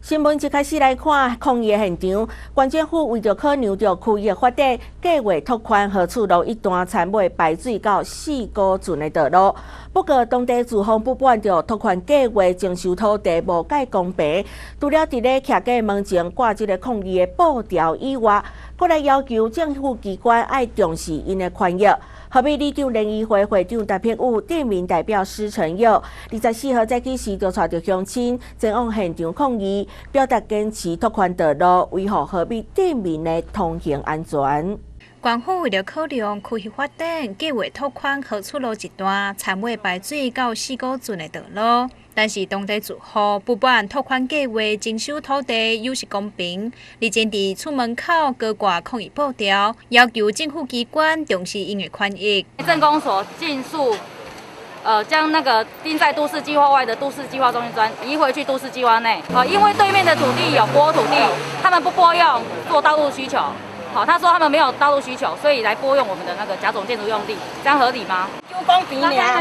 新闻一开始来看抗议的现场，县政府为着考量着区域的发展，计划拓宽河厝路一段参尾排水到四股圳的道路。不过，当地住房不满着拓宽计划征收土地无介公平，除了伫咧徛街门前挂这个抗议的布条以外，搁来要求政府机关要重视因的权益。河北里长联谊会会长陈品武、店民代表施成佑24号早起时就带着乡亲前往现场抗议，表达坚持拓宽道路，维护河北店民的通行安全。 县府为了考量区域发展，计划拓宽河厝路一段参尾排水到四股圳的道路。但是当地住户不满拓宽计划征收土地有失公平，日前伫厝门口高挂抗议布条，要求政府机关重视因的权益。 镇公所尽速，将那个定在都市计划外的都市计划中心砖移回去都市计划内。因为对面的土地有拨土地，他们不拨用做道路需求。好，他说他们没有道路需求，所以来拨用我们的那个甲种建筑用地，这样合理吗？ 有公平呀。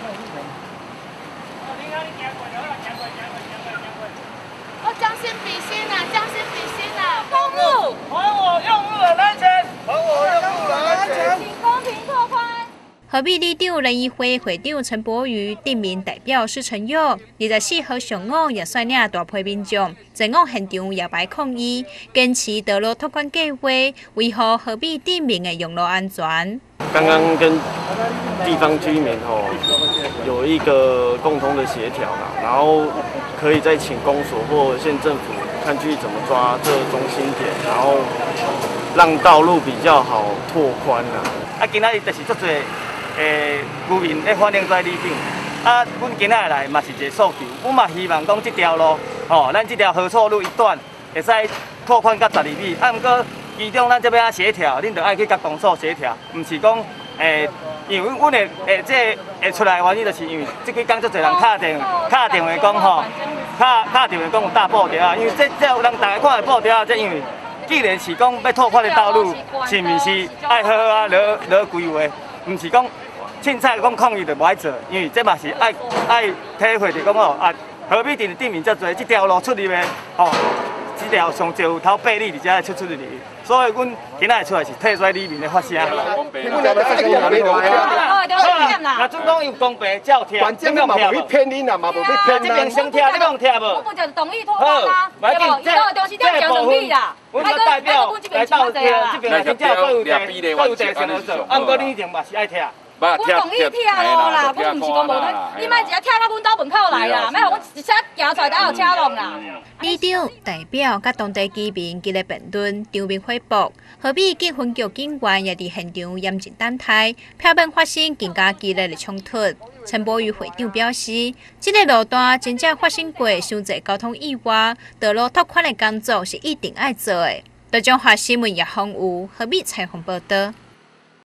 将心比心啊，将心比心啊！ 公务，还我用路人安全，还我用路人安全， 请公平拓宽。 河北里长联谊会会长陈柏宇、店民代表施成佑24号上午也率领大批民众前往现场摇摆抗议，坚持道路拓宽计划，维护河北店民的用路安全。 刚刚跟地方居民有一个共同的协调啦，然后可以再请公所或县政府看去怎么抓这中心点，然后让道路比较好拓宽啦。 今仔日就是足侪居民咧反映在里长，阮今仔来嘛是一个诉求，阮嘛希望讲这条路，咱这条河厝路一段会使拓宽到12米，毋过其中咱这边协调，恁就爱去甲公所协调，毋是讲因为阮的这会出来的原因，就是因为这几天足侪人敲电话讲敲电话讲有大布条啊，因为这有人大家看的布条啊，这因为既然是讲要拓宽的道路，是毋是爱好好啊落规划，毋是讲凊彩讲抗议就无爱做，因为这嘛是爱体会着讲河北镇的店面遮侪，这条路出入的这条上少有头8里，而且出入去，所以阮今仔出来是替在里面的发声。那准讲有公平，才有听，这边嘛无去骗恁啦，嘛无去骗这边先听，这边听无？ 我不就是同意拓宽吗？对不？以后就是这样2米啦。 阮个代表来到这边先听，各有地先好做，按过你一定嘛是爱听。 阮同意听咯啦，阮毋是讲无对，你莫只听到阮兜门口来啦，莫互阮一车行出来才有车弄啦。 里长代表甲当地居民激烈辩论，场面火爆。河北警分局警员也伫现场严阵等待，避免发生更加激烈的冲突。陈柏宇会长表示，这个路段真正发生过伤侪交通意外，道路拓宽的工作是一定要做的。台中华新闻叶宏武河北采访报道。